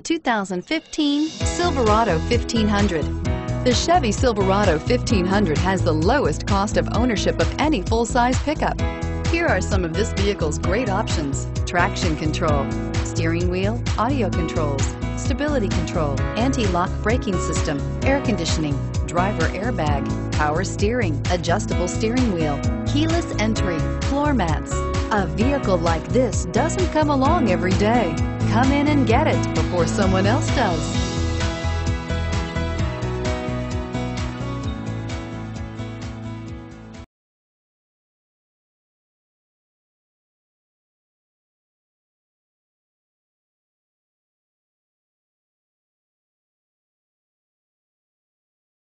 2015 Silverado 1500. The Chevy Silverado 1500 has the lowest cost of ownership of any full-size pickup. Here are some of this vehicle's great options: traction control, steering wheel audio controls, stability control, anti-lock braking system, air conditioning, driver airbag, power steering, adjustable steering wheel, keyless entry, floor mats. A vehicle like this doesn't come along every day. Come in and get it before someone else does.